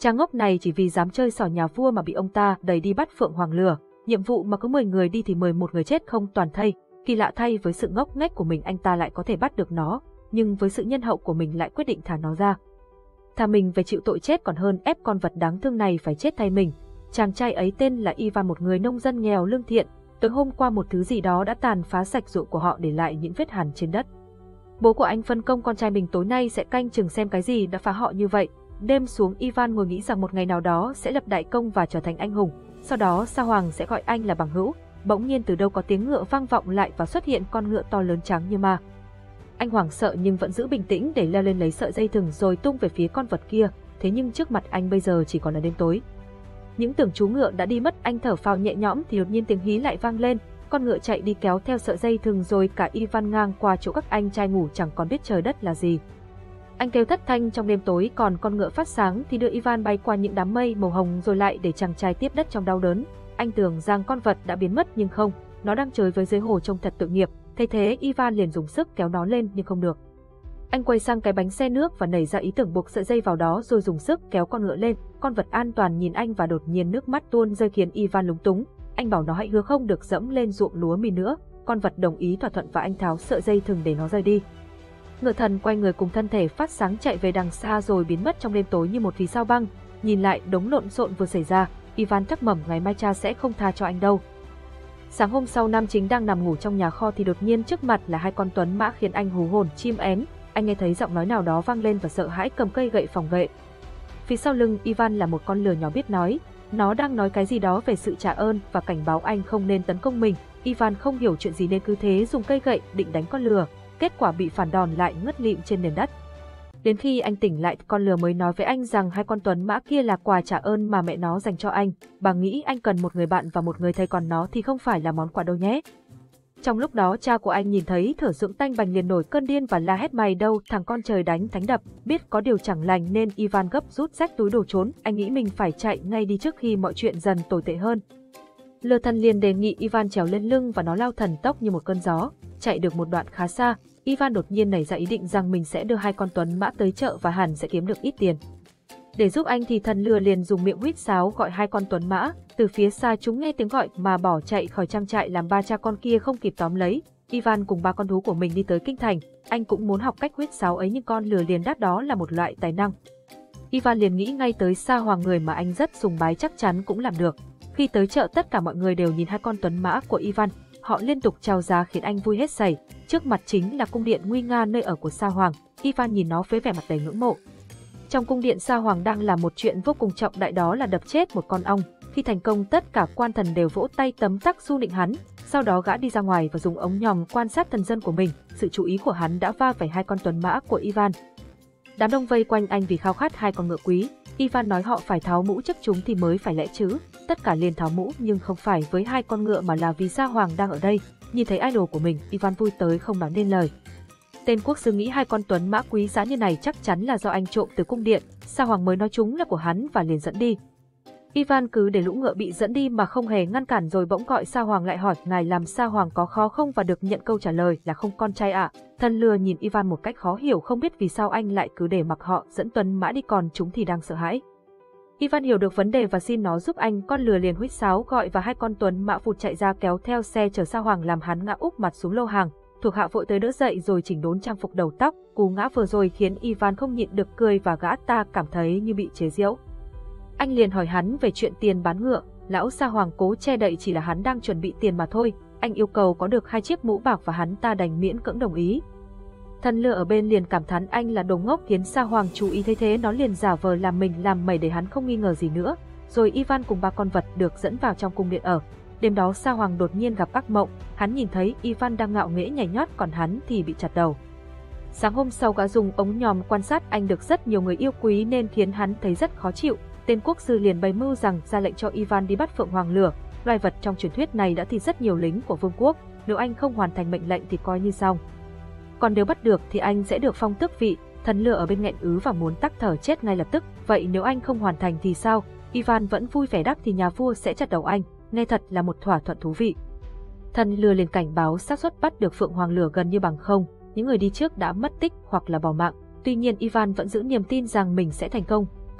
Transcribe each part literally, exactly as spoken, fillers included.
Cha ngốc này chỉ vì dám chơi xỏ nhà vua mà bị ông ta đẩy đi bắt Phượng Hoàng lửa. Nhiệm vụ mà có mười người đi thì mười một người chết không toàn thây. Kỳ lạ thay, với sự ngốc nghếch của mình anh ta lại có thể bắt được nó, nhưng với sự nhân hậu của mình lại quyết định thả nó ra. Thà mình về chịu tội chết còn hơn ép con vật đáng thương này phải chết thay mình. Chàng trai ấy tên là Ivan, một người nông dân nghèo lương thiện. Tối hôm qua một thứ gì đó đã tàn phá sạch ruộng của họ, để lại những vết hằn trên đất. Bố của anh phân công con trai mình tối nay sẽ canh chừng xem cái gì đã phá họ như vậy. Đêm xuống, Ivan ngồi nghĩ rằng một ngày nào đó sẽ lập đại công và trở thành anh hùng. Sau đó Sa Hoàng sẽ gọi anh là bằng hữu. Bỗng nhiên từ đâu có tiếng ngựa vang vọng lại và xuất hiện con ngựa to lớn trắng như ma. Anh hoảng sợ nhưng vẫn giữ bình tĩnh để leo lên lấy sợi dây thừng rồi tung về phía con vật kia. Thế nhưng trước mặt anh bây giờ chỉ còn là đêm tối. Những tưởng chú ngựa đã đi mất, anh thở phào nhẹ nhõm thì đột nhiên tiếng hí lại vang lên. Con ngựa chạy đi kéo theo sợi dây thừng rồi cả Ivan ngang qua chỗ các anh trai ngủ chẳng còn biết trời đất là gì. Anh kêu thất thanh trong đêm tối, còn con ngựa phát sáng thì đưa Ivan bay qua những đám mây màu hồng rồi lại để chàng trai tiếp đất trong đau đớn. Anh tưởng rằng con vật đã biến mất nhưng không, nó đang chơi với dưới hồ trông thật tội nghiệp. Thấy thế Ivan liền dùng sức kéo nó lên nhưng không được. Anh quay sang cái bánh xe nước và nảy ra ý tưởng buộc sợi dây vào đó rồi dùng sức kéo con ngựa lên. Con vật an toàn nhìn anh và đột nhiên nước mắt tuôn rơi khiến Ivan lúng túng. Anh bảo nó hãy hứa không được dẫm lên ruộng lúa mì nữa. Con vật đồng ý thỏa thuận và anh tháo sợi dây thừng để nó rời đi. Ngựa thần quay người cùng thân thể phát sáng chạy về đằng xa rồi biến mất trong đêm tối như một vì sao băng. Nhìn lại đống lộn xộn vừa xảy ra, Ivan chắc mẩm ngày mai cha sẽ không tha cho anh đâu. Sáng hôm sau, Nam Chính đang nằm ngủ trong nhà kho thì đột nhiên trước mặt là hai con tuấn mã khiến anh hú hồn chim én. Anh nghe thấy giọng nói nào đó vang lên và sợ hãi cầm cây gậy phòng vệ. Phía sau lưng Ivan là một con lừa nhỏ biết nói. Nó đang nói cái gì đó về sự trả ơn và cảnh báo anh không nên tấn công mình. Ivan không hiểu chuyện gì nên cứ thế dùng cây gậy định đánh con lừa. Kết quả bị phản đòn lại ngất lịm trên nền đất. Đến khi anh tỉnh lại, con lừa mới nói với anh rằng hai con tuấn mã kia là quà trả ơn mà mẹ nó dành cho anh. Bà nghĩ anh cần một người bạn và một người thầy, còn nó thì không phải là món quà đâu nhé. Trong lúc đó cha của anh nhìn thấy thở dưỡng tanh bành liền nổi cơn điên và la hét mày đâu thằng con trời đánh thánh đập. Biết có điều chẳng lành nên Ivan gấp rút xách túi đồ trốn. Anh nghĩ mình phải chạy ngay đi trước khi mọi chuyện dần tồi tệ hơn. Lừa thần liền đề nghị Ivan trèo lên lưng và nó lao thần tốc như một cơn gió. Chạy được một đoạn khá xa, Ivan đột nhiên nảy ra ý định rằng mình sẽ đưa hai con tuấn mã tới chợ và hẳn sẽ kiếm được ít tiền. Để giúp anh thì thần lừa liền dùng miệng huýt sáo gọi hai con tuấn mã. Từ phía xa chúng nghe tiếng gọi mà bỏ chạy khỏi trang trại, làm ba cha con kia không kịp tóm lấy. Ivan cùng ba con thú của mình đi tới kinh thành. Anh cũng muốn học cách huýt sáo ấy nhưng con lừa liền đáp đó là một loại tài năng. Ivan liền nghĩ ngay tới Sa Hoàng, người mà anh rất sùng bái, chắc chắn cũng làm được. Khi tới chợ, tất cả mọi người đều nhìn hai con tuấn mã của Ivan. Họ liên tục chào giá khiến anh vui hết sảy. Trước mặt chính là cung điện nguy nga nơi ở của Sa Hoàng. Ivan nhìn nó với vẻ mặt đầy ngưỡng mộ. Trong cung điện, Sa Hoàng đang làm một chuyện vô cùng trọng đại, đó là đập chết một con ong. Khi thành công, tất cả quan thần đều vỗ tay tấm tắc su nịnh hắn. Sau đó gã đi ra ngoài và dùng ống nhòm quan sát thần dân của mình. Sự chú ý của hắn đã va phải hai con tuấn mã của Ivan. Đám đông vây quanh anh vì khao khát hai con ngựa quý. Ivan nói họ phải tháo mũ trước chúng thì mới phải lẽ chứ. Tất cả liền tháo mũ nhưng không phải với hai con ngựa mà là vì Sa Hoàng đang ở đây. Nhìn thấy idol của mình, Ivan vui tới không nói nên lời. Tên quốc sư nghĩ hai con tuấn mã quý giá như này chắc chắn là do anh trộm từ cung điện. Sa Hoàng mới nói chúng là của hắn và liền dẫn đi. Ivan cứ để lũ ngựa bị dẫn đi mà không hề ngăn cản, rồi bỗng gọi Sa Hoàng lại hỏi ngài làm Sa Hoàng có khó không, và được nhận câu trả lời là không con trai ạ. À. Thần lừa nhìn Ivan một cách khó hiểu, không biết vì sao anh lại cứ để mặc họ dẫn tuấn mã đi còn chúng thì đang sợ hãi. Ivan hiểu được vấn đề và xin nó giúp anh. Con lừa liền huýt sáo gọi và hai con tuấn mã phụt chạy ra kéo theo xe chở Sa Hoàng, làm hắn ngã úp mặt xuống lô hàng. Thuộc hạ vội tới đỡ dậy rồi chỉnh đốn trang phục đầu tóc. Cú ngã vừa rồi khiến Ivan không nhịn được cười và gã ta cảm thấy như bị chế giễu. Anh liền hỏi hắn về chuyện tiền bán ngựa. Lão Sa Hoàng cố che đậy chỉ là hắn đang chuẩn bị tiền mà thôi. Anh yêu cầu có được hai chiếc mũ bạc và hắn ta đành miễn cưỡng đồng ý. Thần lừa ở bên liền cảm thán anh là đồ ngốc, khiến Sa Hoàng chú ý thấy thế nó liền giả vờ làm mình làm mẩy để hắn không nghi ngờ gì nữa. Rồi Ivan cùng ba con vật được dẫn vào trong cung điện ở. Đêm đó Sa Hoàng đột nhiên gặp ác mộng, hắn nhìn thấy Ivan đang ngạo nghễ nhảy nhót còn hắn thì bị chặt đầu. Sáng hôm sau gã dùng ống nhòm quan sát anh được rất nhiều người yêu quý nên khiến hắn thấy rất khó chịu. Tên quốc sư liền bày mưu rằng ra lệnh cho Ivan đi bắt Phượng Hoàng lửa. Loài vật trong truyền thuyết này đã thịt rất nhiều lính của vương quốc, nếu anh không hoàn thành mệnh lệnh thì coi như xong. Còn nếu bắt được thì anh sẽ được phong tước vị. Thần lừa ở bên nghẹn ứ và muốn tắc thở chết ngay lập tức. Vậy nếu anh không hoàn thành thì sao? Ivan vẫn vui vẻ đáp thì nhà vua sẽ chặt đầu anh. Nghe thật là một thỏa thuận thú vị. Thần lừa liền cảnh báo xác suất bắt được Phượng Hoàng lửa gần như bằng không. Những người đi trước đã mất tích hoặc là bỏ mạng. Tuy nhiên Ivan vẫn giữ niềm tin rằng mình sẽ thành công. Còn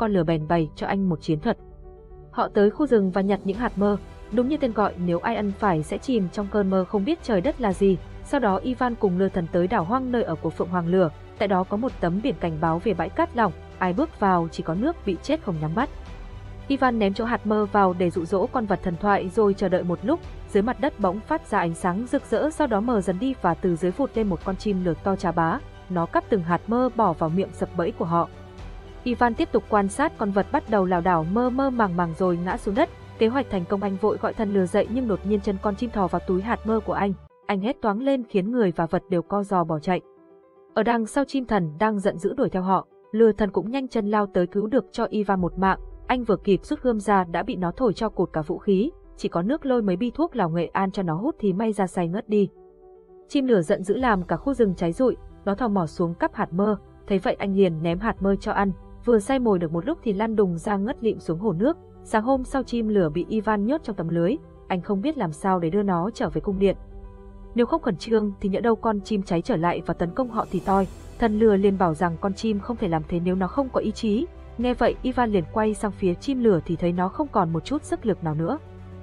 con lừa bèn bày cho anh một chiến thuật. Họ tới khu rừng và nhặt những hạt mơ, đúng như tên gọi, nếu ai ăn phải sẽ chìm trong cơn mơ không biết trời đất là gì. Sau đó Ivan cùng Lừa Thần tới đảo hoang nơi ở của Phượng Hoàng Lừa, tại đó có một tấm biển cảnh báo về bãi cát lỏng, ai bước vào chỉ có nước bị chết không nhắm mắt. Ivan ném chỗ hạt mơ vào để dụ dỗ con vật thần thoại rồi chờ đợi một lúc, dưới mặt đất bỗng phát ra ánh sáng rực rỡ, sau đó mờ dần đi và từ dưới vụt lên một con chim lửa to chà bá, nó cắp từng hạt mơ bỏ vào miệng sập bẫy của họ. Ivan tiếp tục quan sát con vật bắt đầu lảo đảo mơ mơ màng màng rồi ngã xuống đất. Kế hoạch thành công, anh vội gọi thần lừa dậy nhưng đột nhiên chân con chim thò vào túi hạt mơ của anh. Anh hét toáng lên khiến người và vật đều co giò bỏ chạy. Ở đằng sau, chim thần đang giận dữ đuổi theo họ. Lừa Thần cũng nhanh chân lao tới cứu được cho Ivan một mạng. Anh vừa kịp rút gươm ra đã bị nó thổi cho cụt cả vũ khí, chỉ có nước lôi mấy bi thuốc lào nghệ an cho nó hút thì may ra say ngất đi. Chim lửa giận dữ làm cả khu rừng cháy rụi, nó thò mò xuống cắp hạt mơ, thấy vậy anh liền ném hạt mơ cho ăn, vừa say mồi được một lúc thì lăn đùng ra ngất lịm xuống hồ nước. Sáng hôm sau, chim lửa bị Ivan nhốt trong tấm lưới, anh không biết làm sao để đưa nó trở về cung điện. Nếu không khẩn trương thì nhỡ đâu con chim cháy trở lại và tấn công họ thì toi. Thần lừa liền bảo rằng con chim không thể làm thế nếu nó không có ý chí. Nghe vậy, Ivan liền quay sang phía chim lửa thì thấy nó không còn một chút sức lực nào nữa.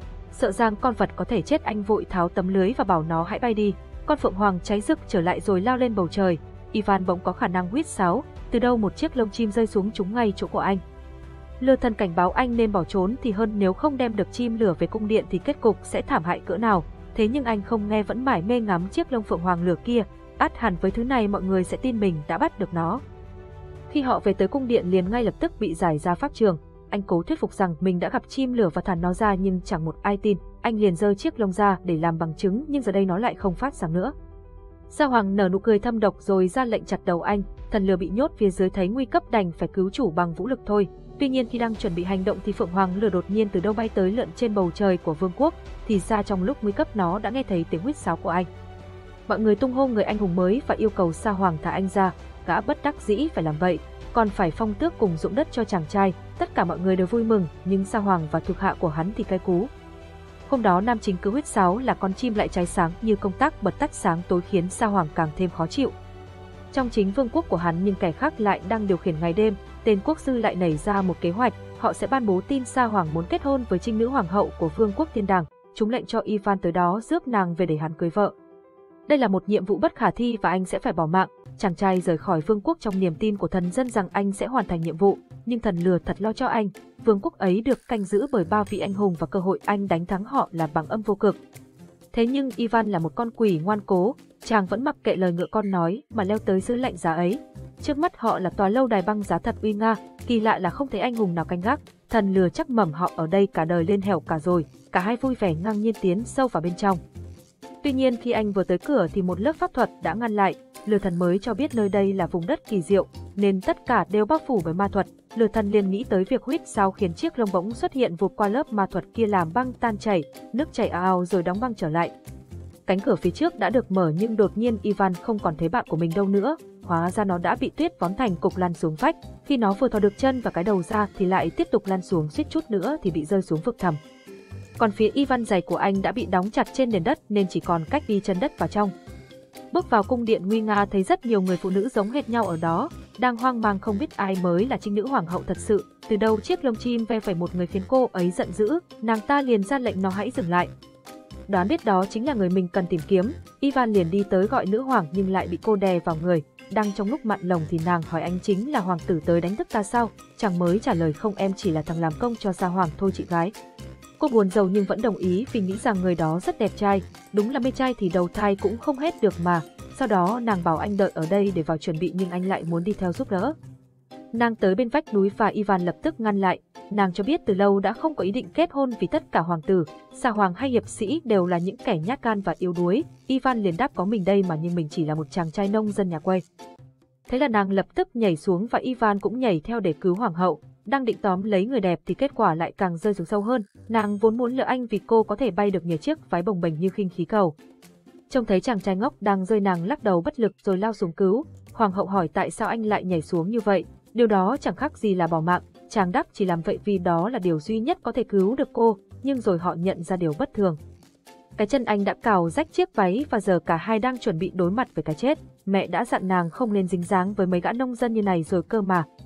Sợ rằng con vật có thể chết, anh vội tháo tấm lưới và bảo nó hãy bay đi. Con phượng hoàng cháy rực trở lại rồi lao lên bầu trời. Ivan bỗng có khả năng huýt sáo, từ đâu một chiếc lông chim rơi xuống trúng ngay chỗ của anh. Lừa Thần cảnh báo anh nên bỏ trốn thì hơn, nếu không đem được chim lửa về cung điện thì kết cục sẽ thảm hại cỡ nào. Thế nhưng anh không nghe, vẫn mải mê ngắm chiếc lông phượng hoàng lửa kia, ắt hẳn với thứ này mọi người sẽ tin mình đã bắt được nó. Khi họ về tới cung điện liền ngay lập tức bị giải ra pháp trường. Anh cố thuyết phục rằng mình đã gặp chim lửa và thả nó ra nhưng chẳng một ai tin. Anh liền giơ chiếc lông ra để làm bằng chứng nhưng giờ đây nó lại không phát sáng nữa. Sa Hoàng nở nụ cười thâm độc rồi ra lệnh chặt đầu anh. Thần lừa bị nhốt phía dưới thấy nguy cấp đành phải cứu chủ bằng vũ lực thôi. Tuy nhiên khi đang chuẩn bị hành động thì phượng hoàng lửa đột nhiên từ đâu bay tới lượn trên bầu trời của vương quốc. Thì ra trong lúc nguy cấp nó đã nghe thấy tiếng huýt sáo của anh. Mọi người tung hô người anh hùng mới và yêu cầu Sa Hoàng thả anh ra. Gã bất đắc dĩ phải làm vậy, còn phải phong tước cùng ruộng đất cho chàng trai. Tất cả mọi người đều vui mừng, nhưng Sa Hoàng và thuộc hạ của hắn thì cay cú. Hôm đó nam chính cứ huýt sáo là con chim lại cháy sáng như công tắc bật tắt sáng tối khiến Sa Hoàng càng thêm khó chịu. Trong chính vương quốc của hắn nhưng kẻ khác lại đang điều khiển ngày đêm. Tên quốc sư lại nảy ra một kế hoạch, họ sẽ ban bố tin Sa Hoàng muốn kết hôn với trinh nữ hoàng hậu của vương quốc Thiên Đàng. Chúng lệnh cho Ivan tới đó rước nàng về để hắn cưới vợ. Đây là một nhiệm vụ bất khả thi và anh sẽ phải bỏ mạng. Chàng trai rời khỏi vương quốc trong niềm tin của thần dân rằng anh sẽ hoàn thành nhiệm vụ, nhưng thần lừa thật lo cho anh. Vương quốc ấy được canh giữ bởi ba vị anh hùng và cơ hội anh đánh thắng họ là bằng âm vô cực. Thế nhưng Ivan là một con quỷ ngoan cố, chàng vẫn mặc kệ lời ngựa con nói mà leo tới giữ lệnh giá ấy. Trước mắt họ là tòa lâu đài băng giá thật uy nga, kỳ lạ là không thấy anh hùng nào canh gác. Thần lừa chắc mẩm họ ở đây cả đời lên hẻo cả rồi. Cả hai vui vẻ ngang nhiên tiến sâu vào bên trong. Tuy nhiên khi anh vừa tới cửa thì một lớp pháp thuật đã ngăn lại. Lừa Thần mới cho biết nơi đây là vùng đất kỳ diệu, nên tất cả đều bao phủ bởi ma thuật. Lừa Thần liền nghĩ tới việc huýt sáo khiến chiếc lông bỗng xuất hiện vụt qua lớp ma thuật kia làm băng tan chảy, nước chảy ào ào rồi đóng băng trở lại. Cánh cửa phía trước đã được mở nhưng đột nhiên Ivan không còn thấy bạn của mình đâu nữa. Hóa ra nó đã bị tuyết vón thành cục lăn xuống vách. Khi nó vừa thò được chân và cái đầu ra thì lại tiếp tục lăn xuống, suýt chút nữa thì bị rơi xuống vực thẳm. Còn phía Ivan, giày của anh đã bị đóng chặt trên nền đất nên chỉ còn cách đi chân đất vào trong. Bước vào cung điện nguy nga thấy rất nhiều người phụ nữ giống hệt nhau ở đó, đang hoang mang không biết ai mới là trinh nữ hoàng hậu thật sự. Từ đâu chiếc lông chim ve phẩy một người khiến cô ấy giận dữ, nàng ta liền ra lệnh nó hãy dừng lại. Đoán biết đó chính là người mình cần tìm kiếm, Ivan liền đi tới gọi nữ hoàng nhưng lại bị cô đè vào người. Đang trong lúc mặn lòng thì nàng hỏi anh chính là hoàng tử tới đánh thức ta sao? Chàng mới trả lời không, em chỉ là thằng làm công cho Sa Hoàng thôi chị gái. Cô buồn rầu nhưng vẫn đồng ý vì nghĩ rằng người đó rất đẹp trai, đúng là mê trai thì đầu thai cũng không hết được mà. Sau đó nàng bảo anh đợi ở đây để vào chuẩn bị nhưng anh lại muốn đi theo giúp đỡ. Nàng tới bên vách núi và Ivan lập tức ngăn lại. Nàng cho biết từ lâu đã không có ý định kết hôn vì tất cả hoàng tử, Sa Hoàng hay hiệp sĩ đều là những kẻ nhát gan và yếu đuối. Ivan liền đáp có mình đây mà nhưng mình chỉ là một chàng trai nông dân nhà quê. Thế là nàng lập tức nhảy xuống và Ivan cũng nhảy theo để cứu hoàng hậu. Đang định tóm lấy người đẹp thì kết quả lại càng rơi xuống sâu hơn. Nàng vốn muốn lừa anh vì cô có thể bay được nhờ chiếc váy bồng bềnh như khinh khí cầu. Trông thấy chàng trai ngốc đang rơi, nàng lắc đầu bất lực rồi lao xuống cứu. Hoàng hậu hỏi tại sao anh lại nhảy xuống như vậy. Điều đó chẳng khác gì là bỏ mạng. Chàng đáp chỉ làm vậy vì đó là điều duy nhất có thể cứu được cô. Nhưng rồi họ nhận ra điều bất thường. Cái chân anh đã cào rách chiếc váy và giờ cả hai đang chuẩn bị đối mặt với cái chết. Mẹ đã dặn nàng không nên dính dáng với mấy gã nông dân như này rồi cơ mà.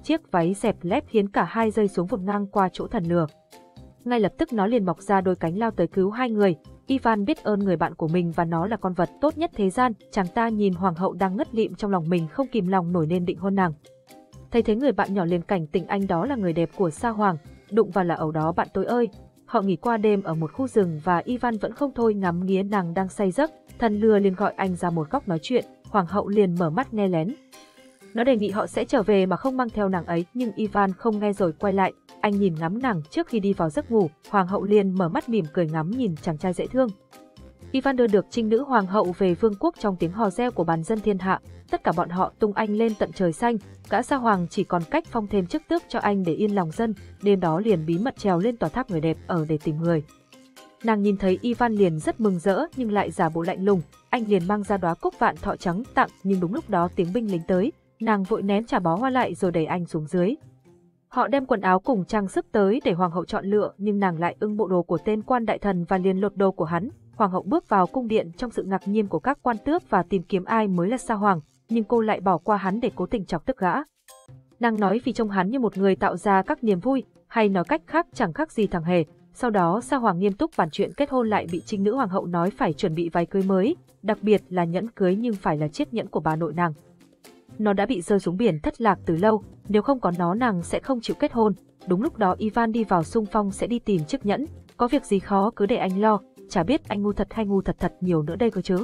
chiếc váy dẹp lép khiến cả hai rơi xuống vụt ngang qua chỗ thần lừa. Ngay lập tức nó liền mọc ra đôi cánh lao tới cứu hai người. Ivan biết ơn người bạn của mình và nó là con vật tốt nhất thế gian. Chàng ta nhìn hoàng hậu đang ngất lịm trong lòng mình không kìm lòng nổi nên định hôn nàng. Thấy thế người bạn nhỏ liền cảnh tỉnh anh đó là người đẹp của Sa Hoàng, đụng vào là ẩu đó bạn tôi ơi. Họ nghỉ qua đêm ở một khu rừng và Ivan vẫn không thôi ngắm nghía nàng đang say giấc. Thần lừa liền gọi anh ra một góc nói chuyện, hoàng hậu liền mở mắt nghe lén. Nó đề nghị họ sẽ trở về mà không mang theo nàng ấy, nhưng Ivan không nghe rồi quay lại. Anh nhìn ngắm nàng trước khi đi vào giấc ngủ, hoàng hậu liền mở mắt mỉm cười ngắm nhìn chàng trai dễ thương. Ivan đưa được trinh nữ hoàng hậu về vương quốc trong tiếng hò reo của bàn dân thiên hạ. Tất cả bọn họ tung anh lên tận trời xanh. Gã Sa Hoàng chỉ còn cách phong thêm chức tước cho anh để yên lòng dân. Đêm đó liền bí mật trèo lên tòa tháp người đẹp ở để tìm người. Nàng nhìn thấy Ivan liền rất mừng rỡ nhưng lại giả bộ lạnh lùng. Anh liền mang ra đóa cúc vạn thọ trắng tặng, nhưng đúng lúc đó tiếng binh lính tới. Nàng vội ném trả bó hoa lại rồi đẩy anh xuống dưới. Họ đem quần áo cùng trang sức tới để hoàng hậu chọn lựa, nhưng nàng lại ưng bộ đồ của tên quan đại thần và liền lột đồ của hắn. Hoàng hậu bước vào cung điện trong sự ngạc nhiên của các quan tước và tìm kiếm ai mới là Sa Hoàng, nhưng cô lại bỏ qua hắn để cố tình chọc tức gã. Nàng nói vì trông hắn như một người tạo ra các niềm vui, hay nói cách khác chẳng khác gì thằng hề. Sau đó Sa Hoàng nghiêm túc bàn chuyện kết hôn lại bị trinh nữ hoàng hậu nói phải chuẩn bị váy cưới mới, đặc biệt là nhẫn cưới nhưng phải là chiếc nhẫn của bà nội nàng. Nó đã bị rơi xuống biển thất lạc từ lâu, nếu không có nó nàng sẽ không chịu kết hôn. Đúng lúc đó Ivan đi vào xung phong sẽ đi tìm chiếc nhẫn, có việc gì khó cứ để anh lo, chả biết anh ngu thật hay ngu thật thật nhiều nữa đây cơ chứ.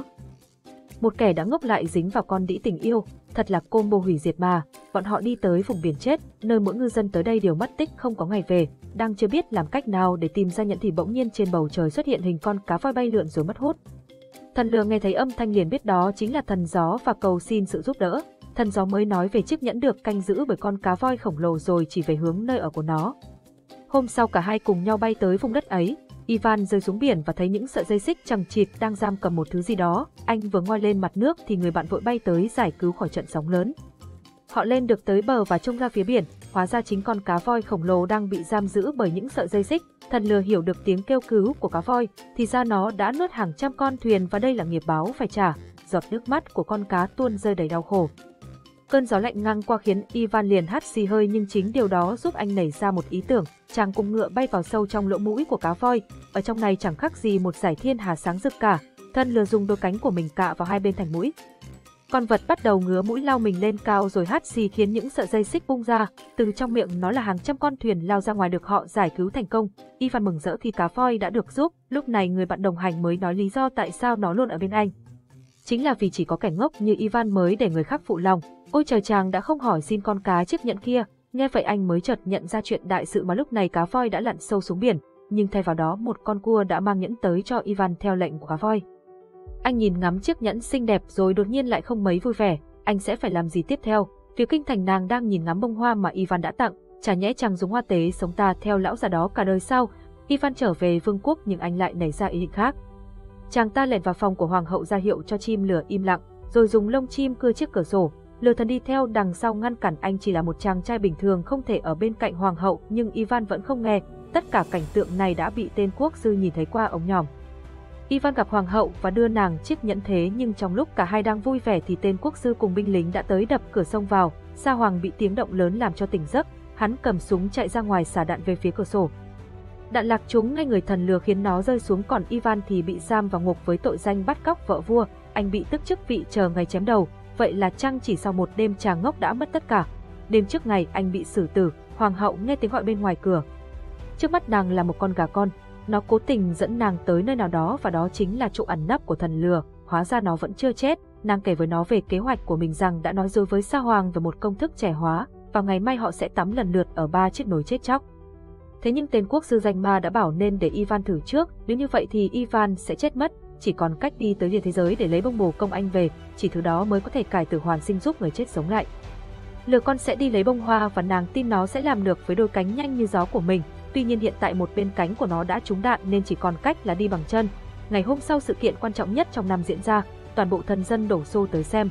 Một kẻ đã ngốc lại dính vào con đĩ tình yêu, thật là combo hủy diệt mà. Bọn họ đi tới vùng biển chết, nơi mỗi ngư dân tới đây đều mất tích không có ngày về, đang chưa biết làm cách nào để tìm ra nhẫn thì bỗng nhiên trên bầu trời xuất hiện hình con cá voi bay lượn rồi mất hút. Thần lừa nghe thấy âm thanh liền biết đó chính là thần gió và cầu xin sự giúp đỡ. Thần gió mới nói về chiếc nhẫn được canh giữ bởi con cá voi khổng lồ rồi chỉ về hướng nơi ở của nó. Hôm sau cả hai cùng nhau bay tới vùng đất ấy. Ivan rơi xuống biển và thấy những sợi dây xích chằng chịt đang giam cầm một thứ gì đó. Anh vừa ngoi lên mặt nước thì người bạn vội bay tới giải cứu khỏi trận sóng lớn. Họ lên được tới bờ và trông ra phía biển, hóa ra chính con cá voi khổng lồ đang bị giam giữ bởi những sợi dây xích. Thần lừa hiểu được tiếng kêu cứu của cá voi, thì ra nó đã nuốt hàng trăm con thuyền và đây là nghiệp báo phải trả. Giọt nước mắt của con cá tuôn rơi đầy đau khổ. Cơn gió lạnh ngang qua khiến Ivan liền hắt xì hơi, nhưng chính điều đó giúp anh nảy ra một ý tưởng. Chàng cùng ngựa bay vào sâu trong lỗ mũi của cá voi. Ở trong này chẳng khác gì một dải thiên hà sáng rực cả. Thần lừa dùng đôi cánh của mình cạ vào hai bên thành mũi. Con vật bắt đầu ngứa mũi lao mình lên cao rồi hắt xì khiến những sợi dây xích bung ra. Từ trong miệng nó là hàng trăm con thuyền lao ra ngoài được họ giải cứu thành công. Ivan mừng rỡ khi cá voi đã được giúp. Lúc này người bạn đồng hành mới nói lý do tại sao nó luôn ở bên anh. Chính là vì chỉ có kẻ ngốc như Ivan mới để người khác phụ lòng. Ôi trời, chàng đã không hỏi xin con cá chiếc nhẫn kia. Nghe vậy anh mới chợt nhận ra chuyện đại sự mà lúc này cá voi đã lặn sâu xuống biển, nhưng thay vào đó một con cua đã mang nhẫn tới cho Ivan theo lệnh của cá voi. Anh nhìn ngắm chiếc nhẫn xinh đẹp rồi đột nhiên lại không mấy vui vẻ, anh sẽ phải làm gì tiếp theo? Phía kinh thành nàng đang nhìn ngắm bông hoa mà Ivan đã tặng, chả nhẽ chàng dùng hoa tế sống ta theo lão già đó cả đời sao? Ivan trở về vương quốc nhưng anh lại nảy ra ý định khác. Chàng ta lẻn vào phòng của hoàng hậu ra hiệu cho chim lửa im lặng, rồi dùng lông chim cưa chiếc cửa sổ. Lừa thần đi theo đằng sau ngăn cản anh chỉ là một chàng trai bình thường không thể ở bên cạnh hoàng hậu, nhưng Ivan vẫn không nghe. Tất cả cảnh tượng này đã bị tên quốc sư nhìn thấy qua ống nhòm. Ivan gặp hoàng hậu và đưa nàng chiếc nhẫn thế, nhưng trong lúc cả hai đang vui vẻ thì tên quốc sư cùng binh lính đã tới đập cửa xông vào. Sa Hoàng bị tiếng động lớn làm cho tỉnh giấc, hắn cầm súng chạy ra ngoài xả đạn về phía cửa sổ. Đạn lạc trúng ngay người thần lừa khiến nó rơi xuống, còn Ivan thì bị giam vào ngục với tội danh bắt cóc vợ vua. Anh bị tức chức vị chờ ngày chém đầu. Vậy là chăng chỉ sau một đêm chàng ngốc đã mất tất cả. Đêm trước ngày anh bị xử tử, hoàng hậu nghe tiếng gọi bên ngoài cửa. Trước mắt nàng là một con gà con, nó cố tình dẫn nàng tới nơi nào đó và đó chính là chỗ ẩn nấp của thần lừa. Hóa ra nó vẫn chưa chết. Nàng kể với nó về kế hoạch của mình, rằng đã nói dối với Sa Hoàng về một công thức trẻ hóa, và ngày mai họ sẽ tắm lần lượt ở ba chiếc nồi chết chóc. Thế nhưng tên quốc sư danh ma đã bảo nên để Ivan thử trước, nếu như vậy thì Ivan sẽ chết mất. Chỉ còn cách đi tới địa thế giới để lấy bông bồ công anh về, chỉ thứ đó mới có thể cải tử hoàn sinh, giúp người chết sống lại. Lừa con sẽ đi lấy bông hoa và nàng tin nó sẽ làm được với đôi cánh nhanh như gió của mình. Tuy nhiên hiện tại một bên cánh của nó đã trúng đạn nên chỉ còn cách là đi bằng chân. Ngày hôm sau sự kiện quan trọng nhất trong năm diễn ra, toàn bộ thần dân đổ xô tới xem.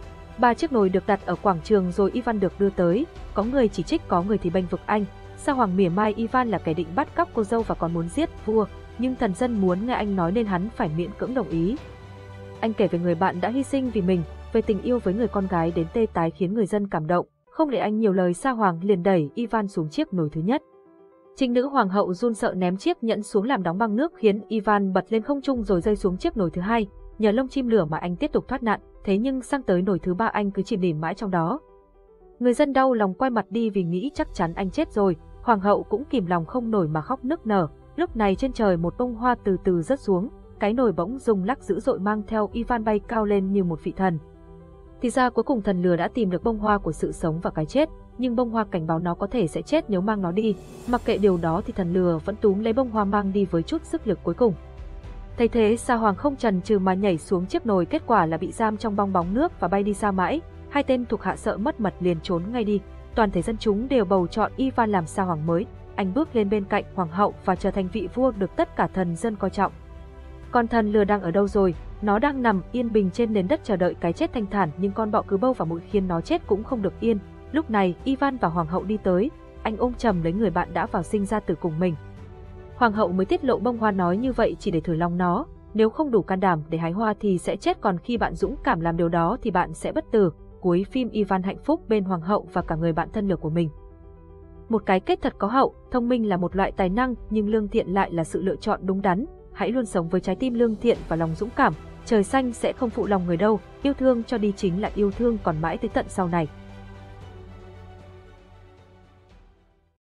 Ba chiếc nồi được đặt ở quảng trường rồi Ivan được đưa tới, có người chỉ trích có người thì bênh vực anh. Sa Hoàng mỉa mai Ivan là kẻ định bắt cóc cô dâu và còn muốn giết vua, nhưng thần dân muốn nghe anh nói nên hắn phải miễn cưỡng đồng ý. Anh kể về người bạn đã hy sinh vì mình, về tình yêu với người con gái đến tê tái khiến người dân cảm động. Không Không để anh nhiều lời, Sa Hoàng liền đẩy Ivan xuống chiếc nồi thứ nhất. Trinh nữ hoàng hậu run sợ ném chiếc nhẫn xuống làm đóng băng nước, khiến Ivan bật lên không trung rồi rơi xuống chiếc nồi thứ hai. Nhờ lông chim lửa mà anh tiếp tục thoát nạn, thế nhưng sang tới nồi thứ ba anh cứ chìm nghỉm mãi trong đó. Người dân đau lòng quay mặt đi vì nghĩ chắc chắn anh chết rồi. Hoàng hậu cũng kìm lòng không nổi mà khóc nức nở. Lúc này trên trời một bông hoa từ từ rớt xuống, cái nồi bỗng rung lắc dữ dội mang theo Ivan bay cao lên như một vị thần. Thì ra cuối cùng thần lừa đã tìm được bông hoa của sự sống và cái chết, nhưng bông hoa cảnh báo nó có thể sẽ chết nếu mang nó đi. Mặc kệ điều đó thì thần lừa vẫn túm lấy bông hoa mang đi với chút sức lực cuối cùng. Thấy thế, Sa Hoàng không chần chừ mà nhảy xuống chiếc nồi, kết quả là bị giam trong bong bóng nước và bay đi xa mãi. Hai tên thuộc hạ sợ mất mật liền trốn ngay đi. Toàn thể dân chúng đều bầu chọn Ivan làm Sa Hoàng mới. Anh bước lên bên cạnh hoàng hậu và trở thành vị vua được tất cả thần dân coi trọng. Còn thần lừa đang ở đâu rồi? Nó đang nằm yên bình trên nền đất chờ đợi cái chết thanh thản, nhưng con bọ cứ bâu vào mũi khiến nó chết cũng không được yên. Lúc này, Ivan và hoàng hậu đi tới, anh ôm chầm lấy người bạn đã vào sinh ra tử cùng mình. Hoàng hậu mới tiết lộ bông hoa nói như vậy chỉ để thử lòng nó, nếu không đủ can đảm để hái hoa thì sẽ chết, còn khi bạn dũng cảm làm điều đó thì bạn sẽ bất tử. Cuối phim, Ivan hạnh phúc bên hoàng hậu và cả người bạn thân lừa của mình. Một cái kết thật có hậu. Thông minh là một loại tài năng, nhưng lương thiện lại là sự lựa chọn đúng đắn. Hãy luôn sống với trái tim lương thiện và lòng dũng cảm. Trời xanh sẽ không phụ lòng người đâu. Yêu thương cho đi chính là yêu thương còn mãi tới tận sau này.